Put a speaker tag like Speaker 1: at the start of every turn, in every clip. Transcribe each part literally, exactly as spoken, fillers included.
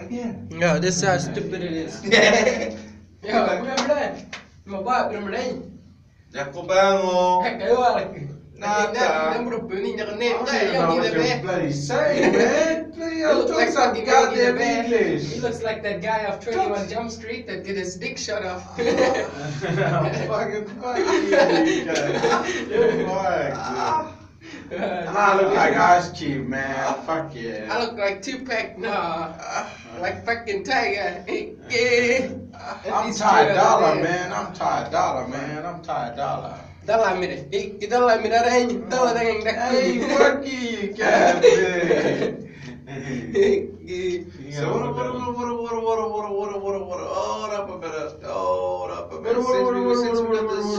Speaker 1: Again.
Speaker 2: No, this is how stupid it is.
Speaker 1: Yeah.
Speaker 2: Yo, remember that? My boy, remember that?
Speaker 1: Jaco bango.
Speaker 2: Heck, I like it.
Speaker 1: Nada.
Speaker 2: Number of putting your
Speaker 1: I
Speaker 2: name
Speaker 1: don't
Speaker 2: there.
Speaker 1: even
Speaker 2: You
Speaker 1: know
Speaker 2: don't
Speaker 1: what
Speaker 2: need
Speaker 1: you're
Speaker 2: a bed.
Speaker 1: bloody saying, man. Please,
Speaker 2: He
Speaker 1: I'm
Speaker 2: looks
Speaker 1: doing
Speaker 2: like
Speaker 1: some
Speaker 2: fucking Yogi the
Speaker 1: goddamn
Speaker 2: Bear.
Speaker 1: English.
Speaker 2: He looks like that guy of twenty-one Jump Street that get his dick shut off.
Speaker 1: I'm fucking fucking you guys. You're fucked, dude. I look like Ice Cube, man. Fuck yeah.
Speaker 2: I look like Tupac, nah. Like fucking Tiger. Yeah.
Speaker 1: I'm Ty Dollar, man. I'm Ty Dollar, man. I'm Ty Dollar.
Speaker 2: Dala mi de. Ik dala mi da rein. Dala da ngang da.
Speaker 1: Hey, fuck you, goddamn. So what what what what what what what what what what hold up a minute, hold up a minute. Since we got this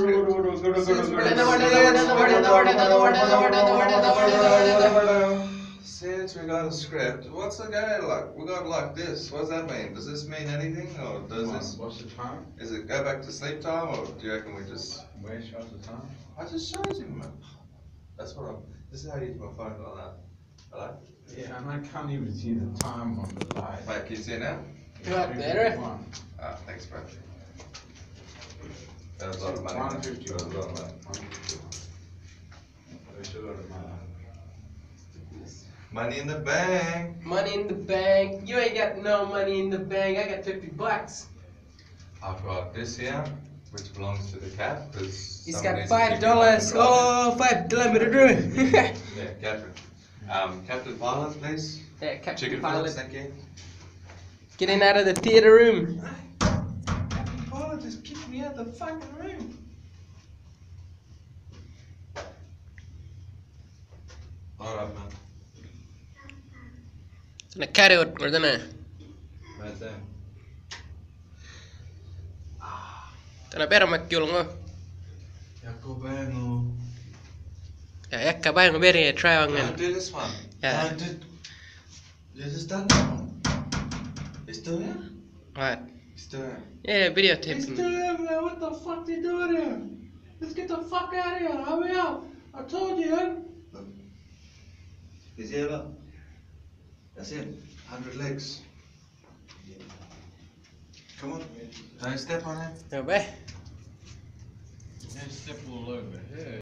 Speaker 1: script, since we got a script, what's the guy like? We got like this. What's that mean? Does this mean anything, or does this?
Speaker 3: What's the time?
Speaker 1: Is it go back to sleep time, or do you reckon we just?
Speaker 3: Where shows the time?
Speaker 1: I just showed you, man. That's what I'm. This is how you use my phone like that. Hello?
Speaker 3: Yeah, and I can't even see the time on the light.
Speaker 1: Wait, can you see it now?
Speaker 2: Right there.
Speaker 1: Ah, thanks, bro. That was a lot of money.
Speaker 3: one
Speaker 1: man.
Speaker 3: fifty.
Speaker 1: That was a lot of money.
Speaker 3: There's a lot of money.
Speaker 1: Money in the bank.
Speaker 2: Money in the bank. You ain't got no money in the bank. I got fifty bucks.
Speaker 1: I've got this here, which belongs to the cat, because
Speaker 2: He's got five dollars. Oh, five dollars.
Speaker 1: Yeah, Catherine. Um, Captain Pilot, please.
Speaker 2: Yeah, Captain
Speaker 1: Chicken
Speaker 2: Pilot.
Speaker 1: Pilot, thank you.
Speaker 2: Getting out of the theater room.
Speaker 1: Captain Pilot just kicked me out of the fucking room. Alright, man.
Speaker 2: Na carry out or na.
Speaker 1: Right there.
Speaker 2: Tana pera makyul ngo.
Speaker 1: Jaco bango.
Speaker 2: Ya yakka bay ngo beri try
Speaker 1: Don't
Speaker 2: ngan.
Speaker 1: do this one.
Speaker 2: Yeah.
Speaker 1: Don't do. You just done that one. You still here?
Speaker 2: What?
Speaker 1: You still here?
Speaker 2: Yeah,
Speaker 1: He's
Speaker 2: videotape.
Speaker 1: still here, man. What the fuck you doing here? Let's get the fuck out of here. Hurry up. I told you. Look. He's here, look. That's it. Hundred legs. Come on. Don't step on him.
Speaker 2: No bay.
Speaker 3: Just step all over here.